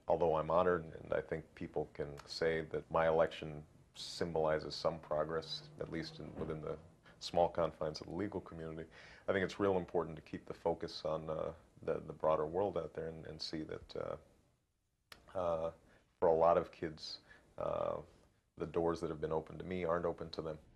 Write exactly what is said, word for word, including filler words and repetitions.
although I'm honored, and I think people can say that my election symbolizes some progress, at least in, within the small confines of the legal community, I think it's real important to keep the focus on uh, the, the broader world out there and, and see that uh, uh, for a lot of kids, uh, the doors that have been open to me aren't open to them.